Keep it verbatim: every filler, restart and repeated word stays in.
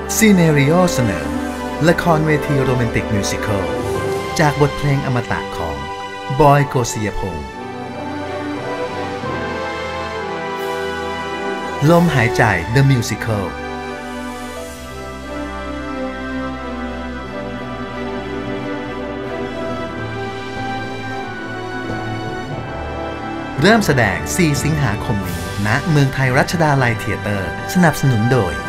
ซีเนริโอเสนอละครเวทีโรแมนติกมิวสิคลจากบทเพลงอมตะของบอยโกสิยพงษ์ลมหายใจ The Musical เริ่มแสดง สี่ สิงหาคมนี้ณเมืองไทยรัชดาลัยเธียเตอร์สนับสนุนโดย